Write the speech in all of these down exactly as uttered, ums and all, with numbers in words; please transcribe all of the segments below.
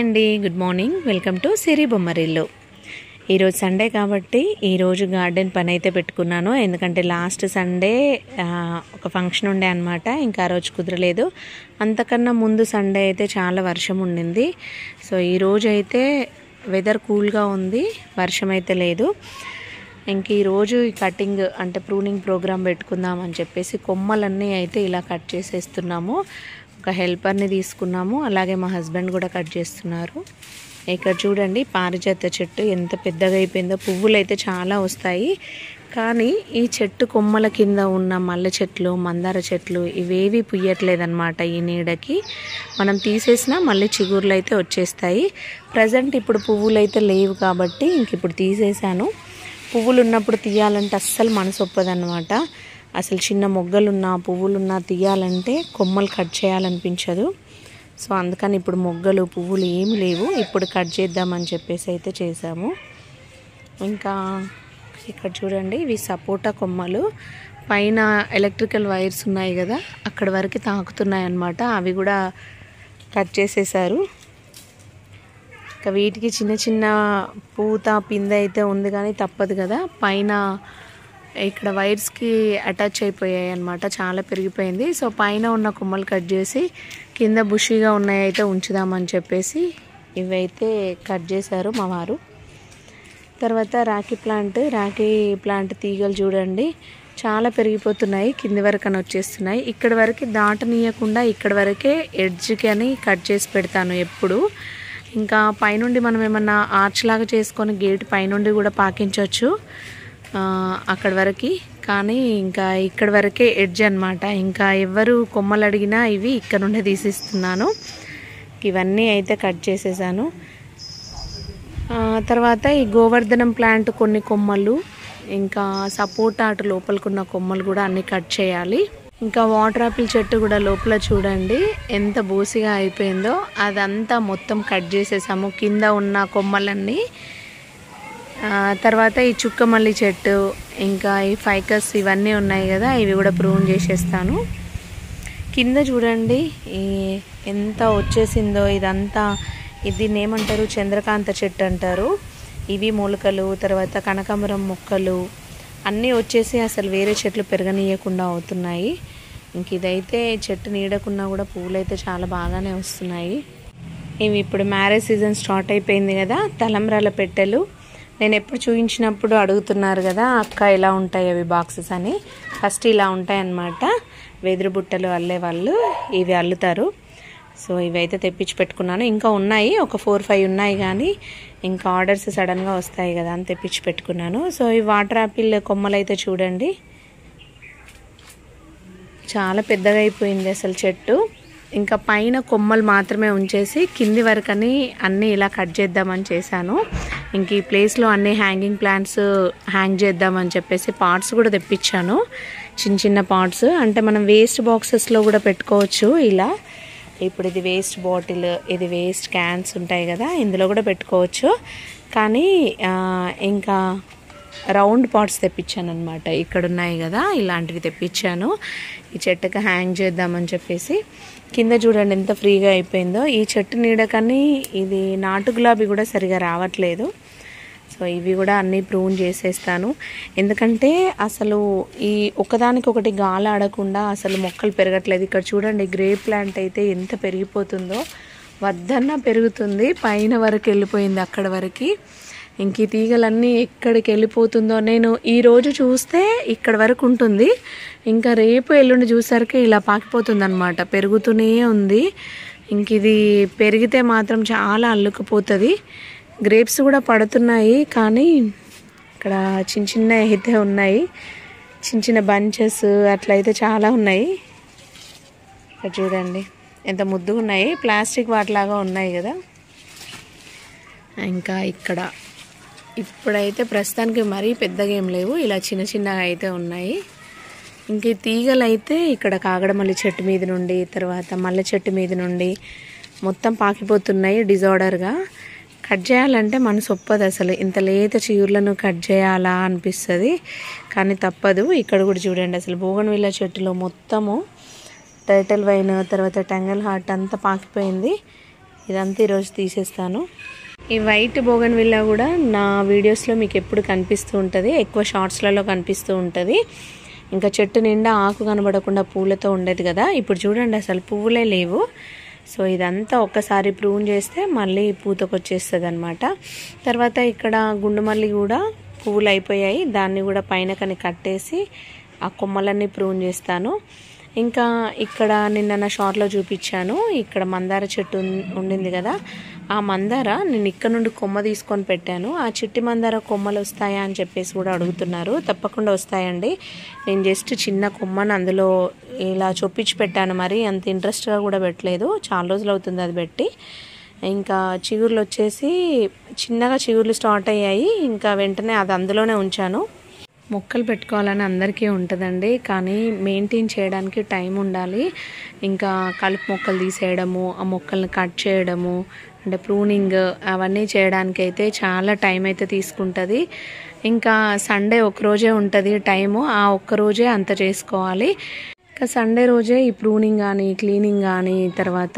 అండి, good morning. Welcome to Siri Bommarillu. ఈరోజు Sunday కాబట్టి ఈరోజు గార్డెన్ పని అయితే పెట్టుకున్నాను. ఎందుకంటే లాస్ట్ సండే ఒక ఫంక్షన్ ఉండే అనమాట. ఇంకా ఆ రోజు కుదరలేదు. అంతకన్నా ముందు సండే అయితే చాలా వర్షం ఉండింది. సో ఈరోజు అయితే వెదర్ కూల్గా ఉంది, వర్షం అయితే లేదు. ఇంక ఈరోజు ఈ కటింగ్ అంటే ప్రూనింగ్ ప్రోగ్రామ్ పెట్టుకుందాం అని చెప్పేసి కొమ్మలన్నీ అయితే ఇలా కట్ చేసేస్తున్నాము. ఒక హెల్పర్ని తీసుకున్నాము, అలాగే మా హస్బెండ్ కూడా కట్ చేస్తున్నారు. ఇక్కడ చూడండి పారిజాత చెట్టు ఎంత పెద్దగా అయిపోయిందో. పువ్వులు అయితే చాలా వస్తాయి, కానీ ఈ చెట్టు కొమ్మల కింద ఉన్న మల్లె చెట్లు, మందార చెట్లు ఇవేవి పుయ్యట్లేదన్నమాట. ఈ నీడకి మనం తీసేసినా మళ్ళీ చిగుర్లు అయితే వచ్చేస్తాయి. ప్రజెంట్ ఇప్పుడు పువ్వులు అయితే లేవు కాబట్టి ఇంక ఇప్పుడు తీసేసాను. పువ్వులు ఉన్నప్పుడు తీయాలంటే అస్సలు మనసు ఒప్పదన్నమాట. అసలు చిన్న మొగ్గలున్నా పువ్వులున్నా తీయాలంటే కొమ్మలు కట్ చేయాలనిపించదు. సో అందుకని ఇప్పుడు మొగ్గలు పువ్వులు ఏమి లేవు, ఇప్పుడు కట్ చేద్దామని చెప్పేసి అయితే చేసాము. ఇంకా ఇక్కడ చూడండి, ఇవి సపోటా కొమ్మలు. పైన ఎలక్ట్రికల్ వైర్స్ ఉన్నాయి కదా, అక్కడ వరకు తాకుతున్నాయి అన్నమాట. అవి కూడా కట్ చేసేసారు. ఇంకా వీటికి చిన్న చిన్న పూత పిందె అయితే ఉంది, కానీ తప్పదు కదా. పైన ఇక్కడ వైర్స్కి అటాచ్ అయిపోయాయి అన్నమాట, చాలా పెరిగిపోయింది. సో పైన ఉన్న కొమ్మలు కట్ చేసి కింద బుషీగా ఉన్నాయి అయితే ఉంచుదామని చెప్పేసి ఇవైతే కట్ చేశారు మా వారు. తర్వాత రాఖీ ప్లాంట్ రాఖీ ప్లాంట్ తీగలు చూడండి చాలా పెరిగిపోతున్నాయి, కింది వరకు అని వచ్చేస్తున్నాయి. ఇక్కడ వరకు దాటనీయకుండా ఇక్కడ వరకే ఎడ్జ్కి అని కట్ చేసి పెడతాను ఎప్పుడు. ఇంకా పైనుండి మనం ఏమన్నా ఆర్చ్ లాగా చేసుకొని గేట్ పైనుండి కూడా పాకించవచ్చు అక్కడ వరకు, కానీ ఇంకా ఇక్కడ వరకే ఎడ్జ్ అనమాట. ఇంకా ఎవరు కొమ్మలు అడిగినా ఇవి ఇక్కడ నుండి తీసిస్తున్నాను. ఇవన్నీ అయితే కట్ చేసేసాను. తర్వాత ఈ గోవర్ధనం ప్లాంట్ కొన్ని కొమ్మలు, ఇంకా సపోటా అటు లోపలికున్న కొమ్మలు కూడా అన్నీ కట్ చేయాలి. ఇంకా వాటర్ ఆపిల్ చెట్టు కూడా లోపల చూడండి ఎంత బూసిగా అయిపోయిందో. అదంతా మొత్తం కట్ చేసేసాము, కింద ఉన్న కొమ్మలన్నీ. తర్వాత ఈ చుక్కమల్లి చెట్టు, ఇంకా ఈ ఫైకస్ ఇవన్నీ ఉన్నాయి కదా, ఇవి కూడా ప్రూన్ చేసేస్తాను. కింద చూడండి ఈ ఎంత వచ్చేసిందో ఇదంతా. ఇది ఏమంటారు, చంద్రకాంత చెట్టు అంటారు. ఇవి మూలికలు, తర్వాత కనకాంబరం మొక్కలు అన్నీ వచ్చేసి అసలు వేరే చెట్లు పెరగనీయకుండా అవుతున్నాయి. ఇంక ఇదైతే చెట్టు నీడకున్నా కూడా పువ్వులు అయితే చాలా బాగానే వస్తున్నాయి. ఇవి ఇప్పుడు మ్యారేజ్ సీజన్ స్టార్ట్ అయిపోయింది కదా, తలంబ్రాల పెట్టెలు. నేను ఎప్పుడు చూపించినప్పుడు అడుగుతున్నారు కదా అక్క ఇలా ఉంటాయి అవి బాక్సెస్ అని. ఫస్ట్ ఇలా ఉంటాయి అన్నమాట, వెదురు బుట్టలు అల్లే వాళ్ళు ఇవి అల్లుతారు. సో ఇవైతే తెప్పించి పెట్టుకున్నాను. ఇంకా ఉన్నాయి, ఒక ఫోర్ ఫైవ్ ఉన్నాయి, కానీ ఇంకా ఆర్డర్స్ సడన్గా వస్తాయి కదా అని తెప్పించి పెట్టుకున్నాను. సో ఈ వాటర్ యాపిల్ కొమ్మలు అయితే చూడండి చాలా పెద్దగా అయిపోయింది అసలు చెట్టు. ఇంకా పైన కొమ్మలు మాత్రమే ఉంచేసి కింది వరకని అన్నీ ఇలా కట్ చేద్దామని చేశాను. ఇంక ఈ ప్లేస్లో అన్ని హ్యాంగింగ్ ప్లాంట్స్ హ్యాంగ్ చేద్దామని చెప్పేసి పాట్స్ కూడా తెప్పించాను, చిన్న చిన్న పాట్స్. అంటే మనం వేస్ట్ బాక్సెస్లో కూడా పెట్టుకోవచ్చు ఇలా. ఇప్పుడు ఇది వేస్ట్ బాటిల్, ఇది వేస్ట్ క్యాన్స్ ఉంటాయి కదా, ఇందులో కూడా పెట్టుకోవచ్చు. కానీ ఇంకా రౌండ్ పాట్స్ తెప్పించాను అనమాట, ఇక్కడ ఉన్నాయి కదా ఇలాంటివి తెప్పించాను. ఈ చెట్టుకి హ్యాంగ్ చేద్దామని చెప్పేసి. కింద చూడండి ఎంత ఫ్రీగా అయిపోయిందో. ఈ చెట్టు నీడకని ఇది నాటు గులాబీ కూడా సరిగా రావట్లేదు. సో ఇవి కూడా అన్నీ ప్రూన్ చేసేస్తాను, ఎందుకంటే అసలు ఈ ఒకదానికొకటి గాలి ఆడకుండా అసలు మొక్కలు పెరగట్లేదు. ఇక్కడ చూడండి గ్రే ప్లాంట్ అయితే ఎంత పెరిగిపోతుందో, వద్దన్నా పెరుగుతుంది, పైన వరకు వెళ్ళిపోయింది అక్కడ వరకు. ఇంక ఈ తీగలన్నీ ఎక్కడికి వెళ్ళిపోతుందో. నేను ఈరోజు చూస్తే ఇక్కడ వరకు ఉంటుంది, ఇంకా రేపు ఎల్లుండి చూసరికి ఇలా పాకిపోతుంది అనమాట, పెరుగుతూనే ఉంది. ఇంక ఇది పెరిగితే మాత్రం చాలా అల్లుకుపోతుంది. గ్రేప్స్ కూడా పడుతున్నాయి, కానీ ఇక్కడ చిన్న చిన్న అయితే ఉన్నాయి, చిన్న చిన్న బంచెస్ అట్లయితే చాలా ఉన్నాయి. ఇక్కడ చూడండి ఎంత ముద్దుగా ఉన్నాయి, ప్లాస్టిక్ వాటిలాగా ఉన్నాయి కదా. ఇంకా ఇక్కడ ఇప్పుడైతే ప్రస్తుతానికి మరీ పెద్దగా ఏం లేవు, ఇలా చిన్న చిన్నగా అయితే ఉన్నాయి. ఇంక ఈ తీగలు అయితే ఇక్కడ కాగడమల్లి చెట్టు మీద నుండి, తర్వాత మల్లె చెట్టు మీద నుండి మొత్తం పాకిపోతున్నాయి డిజార్డర్గా. కట్ చేయాలంటే మనసు ఒప్పదు అసలు, ఇంత లేత చిగుర్లను కట్ చేయాలా అనిపిస్తుంది, కానీ తప్పదు. ఇక్కడ కూడా చూడండి అసలు బోగన్విల్లా చెట్టులో మొత్తము టర్టిల్ వైన్, తర్వాత టంగల్ హార్ట్ అంతా పాకిపోయింది. ఇదంతా ఈరోజు తీసేస్తాను. ఈ వైట్ బోగన్విల్లా కూడా నా వీడియోస్లో మీకు ఎప్పుడు కనిపిస్తూ ఉంటుంది, ఎక్కువ షార్ట్స్లలో కనిపిస్తూ ఉంటుంది. ఇంకా చెట్టు నిండా ఆకు కనబడకుండా పూలతో ఉండేది కదా, ఇప్పుడు చూడండి అసలు పువ్వులే లేవు. సో ఇదంతా ఒక్కసారి ప్రూన్ చేస్తే మళ్ళీ పూతకొచ్చేస్తుంది అనమాట. తర్వాత ఇక్కడ గుండుమల్లి కూడా పువ్వులు అయిపోయాయి, దాన్ని కూడా పైన కని కట్టేసి ఆ కొమ్మలన్నీ ప్రూన్ చేస్తాను. ఇంకా ఇక్కడ నిన్న నా షార్ట్లో చూపించాను, ఇక్కడ మందార చెట్టు ఉండింది కదా, ఆ మందార నేను ఇక్కడ నుండి కొమ్మ తీసుకొని పెట్టాను. ఆ చిట్టి మందార కొమ్మలు వస్తాయా అని చెప్పేసి కూడా అడుగుతున్నారు. తప్పకుండా వస్తాయండి. నేను జస్ట్ చిన్న కొమ్మను అందులో ఇలా చొప్పించి పెట్టాను, మరి అంత ఇంట్రెస్ట్గా కూడా పెట్టలేదు, చాలా రోజులు అవుతుంది అది పెట్టి. ఇంకా చిగుర్లు వచ్చేసి చిన్నగా చిగుర్లు స్టార్ట్ అయ్యాయి, ఇంకా వెంటనే అది అందులోనే ఉంచాను. మొక్కలు పెట్టుకోవాలని అందరికీ ఉంటుందండి, కానీ మెయింటైన్ చేయడానికి టైం ఉండాలి. ఇంకా కలుపు మొక్కలు తీసేయడము, ఆ మొక్కల్ని కట్ చేయడము, అంటే ప్రూనింగ్ అవన్నీ చేయడానికి అయితే చాలా టైం అయితే తీసుకుంటుంది. ఇంకా సండే ఒకరోజే ఉంటుంది టైము, ఆ ఒక్కరోజే అంత చేసుకోవాలి. ఇంకా సండే రోజే ఈ ప్రూనింగ్ కానీ క్లీనింగ్ కానీ తర్వాత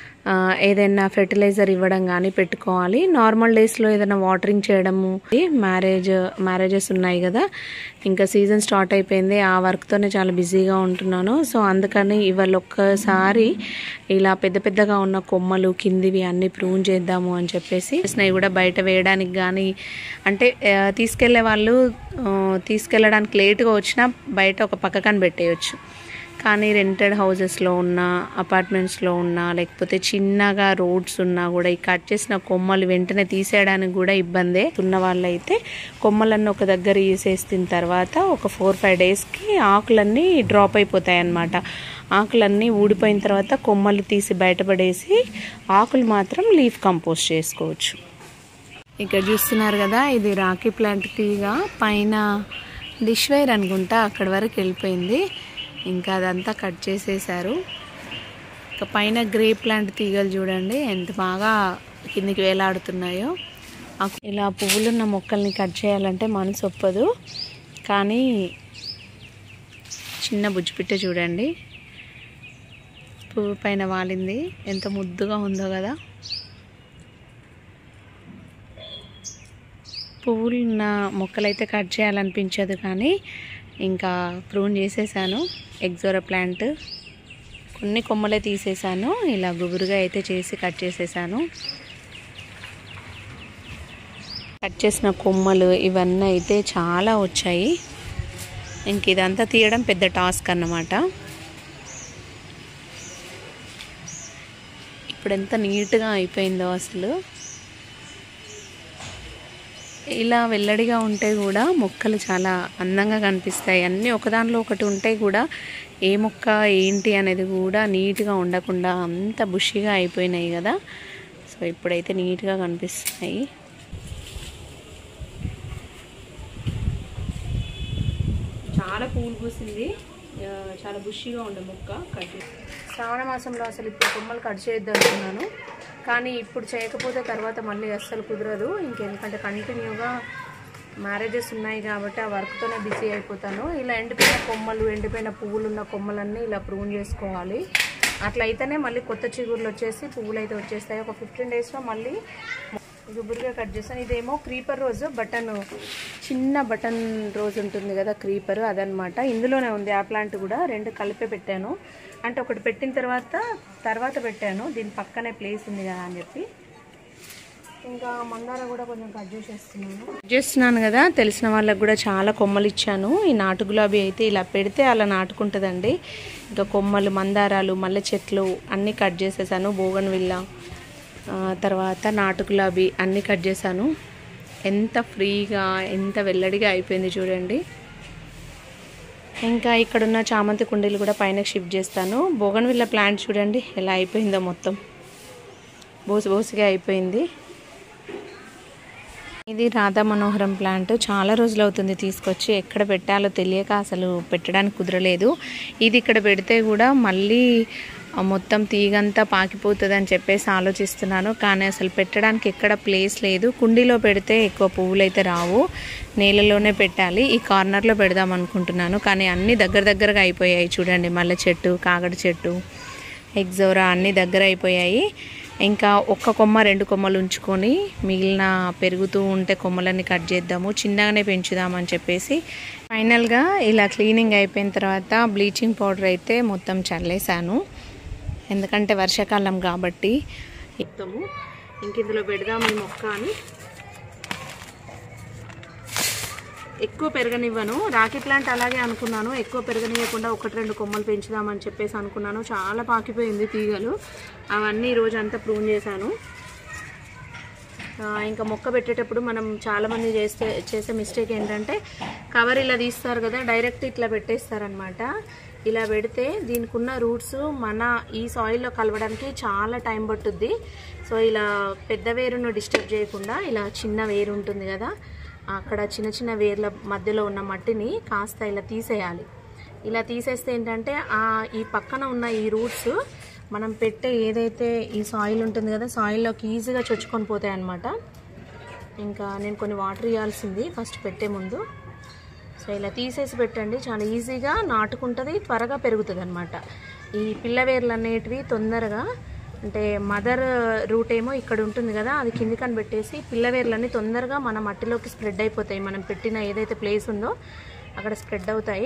ఏదైనా ఫెర్టిలైజర్ ఇవ్వడం కానీ పెట్టుకోవాలి. నార్మల్ డేస్లో ఏదైనా వాటరింగ్ చేయడము, మ్యారేజ్ మ్యారేజెస్ ఉన్నాయి కదా, ఇంకా సీజన్ స్టార్ట్ అయిపోయింది, ఆ వర్క్తోనే చాలా బిజీగా ఉంటున్నాను. సో అందుకని ఇవాళ ఒక్కసారి ఇలా పెద్ద పెద్దగా ఉన్న కొమ్మలు కిందివి అన్నీ ప్రూన్ చేద్దాము అని చెప్పేసి స్నేహి కూడా బయట వేయడానికి కానీ, అంటే తీసుకెళ్లే వాళ్ళు తీసుకెళ్ళడానికి లేటుగా వచ్చినా బయట ఒక పక్కకని పెట్టేయచ్చు. కానీ రెంటెడ్ హౌసెస్లో ఉన్న, అపార్ట్మెంట్స్లో ఉన్న, లేకపోతే చిన్నగా రోడ్స్ ఉన్నా కూడా ఈ కట్ చేసిన కొమ్మలు వెంటనే తీసేయడానికి కూడా ఇబ్బందే ఉన్న వాళ్ళైతే కొమ్మలన్నీ ఒక దగ్గర వేసేసిన తర్వాత ఒక ఫోర్ ఫైవ్ డేస్కి ఆకులన్నీ డ్రాప్ అయిపోతాయి అన్నమాట. ఆకులన్నీ ఊడిపోయిన తర్వాత కొమ్మలు తీసి బయటపడేసి ఆకులు మాత్రం లీఫ్ కంపోస్ట్ చేసుకోవచ్చు. ఇక్కడ చూస్తున్నారు కదా, ఇది రాకీ ప్లాంట్ తీగ పైన డిష్ వైర్ అనుకుంటా అక్కడి వరకు వెళ్ళిపోయింది, ఇంకా అదంతా కట్ చేసేసారు. ఇంకా పైన గ్రే ప్లాంట్ తీగలు చూడండి ఎంత బాగా కిందికి వేలాడుతున్నాయో. ఇలా పువ్వులున్న మొక్కల్ని కట్ చేయాలంటే మనసు ఒప్పదు, కానీ చిన్న బుజ్జిపిట్ట చూడండి పువ్వు పైన వాలింది, ఎంత ముద్దుగా ఉందో కదా. పువ్వులున్న మొక్కలైతే కట్ చేయాలనిపించదు, కానీ ఇంకా ప్రూన్ చేసేసాను. ఎగ్జోరా ప్లాంట్ కొన్ని కొమ్మలే తీసేసాను, ఇలా గుబురుగా అయితే చేసి కట్ చేసేసాను. కట్ చేసిన కొమ్మలు ఇవన్నీ అయితే చాలా వచ్చాయి. ఇంక ఇదంతా తీయడం పెద్ద టాస్క్ అన్నమాట. ఇప్పుడు ఎంత నీట్గా అయిపోయిందో అసలు. ఇలా వెల్లడిగా ఉంటే కూడా మొక్కలు చాలా అందంగా కనిపిస్తాయి. అన్నీ ఒకదానిలో ఒకటి ఉంటే కూడా ఏ మొక్క ఏంటి అనేది కూడా నీట్గా ఉండకుండా అంత బుషిగా అయిపోయినాయి కదా. సో ఇప్పుడైతే నీట్గా కనిపిస్తున్నాయి. చాలా పూలు పూసింది, చాలా బుషిగా ఉండే మొక్క. కట్ శ్రావణ మాసంలో అసలు ఇప్పుడు కొమ్మలు కట్ చేయొద్దు అనుకున్నాను, కానీ ఇప్పుడు చేయకపోతే తర్వాత మళ్ళీ అస్సలు కుదరదు. ఇంకెందుకంటే కంటిన్యూగా మ్యారేజెస్ ఉన్నాయి కాబట్టి ఆ వర్క్తోనే బిజీ అయిపోతాను. ఇలా ఎండిపోయిన కొమ్మలు, ఎండిపోయిన పువ్వులు ఉన్న కొమ్మలన్నీ ఇలా ప్రూన్ చేసుకోవాలి. అట్లా అయితేనే మళ్ళీ కొత్త చిగుర్లు వచ్చేసి పువ్వులు అయితే వచ్చేస్తాయి. ఒక ఫిఫ్టీన్ డేస్లో మళ్ళీ గుబురుగా కట్ చేస్తాను. ఇదేమో క్రీపర్ రోజు, బటన్ చిన్న బటన్ రోజు ఉంటుంది కదా క్రీపర్, అదనమాట. ఇందులోనే ఉంది ఆ ప్లాంట్ కూడా, రెండు కలిపే పెట్టాను. అంటే ఒకటి పెట్టిన తర్వాత తర్వాత పెట్టాను, దీని పక్కనే ప్లేస్ ఉంది కదా అని చెప్పి. ఇంకా మందార కూడా కొంచెం కట్ చేసేస్తున్నాను కట్ చేస్తున్నాను కదా, తెలిసిన వాళ్ళకి కూడా చాలా కొమ్మలు ఇచ్చాను. ఈ నాటు గులాబీ అయితే ఇలా పెడితే అలా నాటుకుంటుందండి. ఇంకా కొమ్మలు, మందారాలు, మల్లె చెట్లు అన్నీ కట్ చేసేసాను. బోగన్విల్లా, తర్వాత నాటు గులాబీ అన్నీ కట్ చేశాను. ఎంత ఫ్రీగా ఎంత వెల్లడిగా అయిపోయింది చూడండి. ఇంకా ఇక్కడున్న చామంతి కుండీలు కూడా పైన షిఫ్ట్ చేస్తాను. బోగన్విల్లా ప్లాంట్ చూడండి ఎలా అయిపోయిందో, మొత్తం బోసి బోసిగా అయిపోయింది. ఇది రాధా మనోహరం ప్లాంట్, చాలా రోజులు అవుతుంది తీసుకొచ్చి, ఎక్కడ పెట్టాలో తెలియక అసలు పెట్టడానికి కుదరలేదు. ఇది ఇక్కడ పెడితే కూడా మళ్ళీ మొత్తం తీగంతా పాకిపోతుంది అని చెప్పేసి ఆలోచిస్తున్నాను, కానీ అసలు పెట్టడానికి ఎక్కడ ప్లేస్ లేదు. కుండీలో పెడితే ఎక్కువ పువ్వులు అయితే రావు, నేలలోనే పెట్టాలి. ఈ కార్నర్లో పెడదాం అనుకుంటున్నాను, కానీ అన్నీ దగ్గర దగ్గరగా అయిపోయాయి చూడండి. మల్లె చెట్టు, కాగడ చెట్టు, ఎగ్జోరా అన్నీ దగ్గర అయిపోయాయి. ఇంకా ఒక్క కొమ్మ రెండు కొమ్మలు ఉంచుకొని మిగిలిన పెరుగుతూ ఉంటే కొమ్మలన్నీ కట్ చేద్దాము, చిన్నగానే పెంచుదామని చెప్పేసి ఫైనల్గా ఇలా క్లీనింగ్ అయిపోయిన తర్వాత బ్లీచింగ్ పౌడర్ అయితే మొత్తం చల్లేసాను. ఎందుకంటే వర్షాకాలం కాబట్టి ఇద్దాము. ఇంక ఇందులో పెడదాము ఈ మొక్క అని. ఎక్కువ పెరగనివ్వను, రాఖీ ప్లాంట్ అలాగే అనుకున్నాను, ఎక్కువ పెరగనివ్వకుండా ఒకటి రెండు కొమ్మలు పెంచుదామని చెప్పేసి అనుకున్నాను. చాలా పాకిపోయింది తీగలు, అవన్నీ ఈరోజు అంతా ప్రూన్ చేశాను. ఇంకా మొక్క పెట్టేటప్పుడు మనం చాలామంది చేస్తే చేసే మిస్టేక్ ఏంటంటే కవర్ ఇలా తీస్తారు కదా, డైరెక్ట్ ఇట్లా పెట్టేస్తారనమాట. ఇలా పెడితే దీనికి ఉన్న రూట్స్ మన ఈ సాయిల్లో కలవడానికి చాలా టైం పట్టుద్ది. సో ఇలా పెద్ద వేరును డిస్టర్బ్ చేయకుండా ఇలా చిన్న వేరు ఉంటుంది కదా, అక్కడ చిన్న చిన్న వేర్ల మధ్యలో ఉన్న మట్టిని కాస్త ఇలా తీసేయాలి. ఇలా తీసేస్తే ఏంటంటే ఆ ఈ పక్కన ఉన్న ఈ రూట్స్ మనం పెట్టే ఏదైతే ఈ సాయిల్ ఉంటుంది కదా, సాయిల్లోకి ఈజీగా చొచ్చుకొని పోతాయి అన్నమాట. ఇంకా నేను కొన్ని వాటర్ ఇవ్వాల్సింది ఫస్ట్ పెట్టే ముందు. సో ఇలా తీసేసి పెట్టండి, చాలా ఈజీగా నాటుకుంటుంది, త్వరగా పెరుగుతుంది అనమాట. ఈ పిల్లవేర్లు అనేటివి తొందరగా, అంటే మదర్ రూట్ ఏమో ఇక్కడ ఉంటుంది కదా, అది కిందికని పెట్టేసి పిల్లవేర్లన్నీ తొందరగా మన మట్టిలోకి స్ప్రెడ్ అయిపోతాయి. మనం పెట్టిన ఏదైతే ప్లేస్ ఉందో అక్కడ స్ప్రెడ్ అవుతాయి.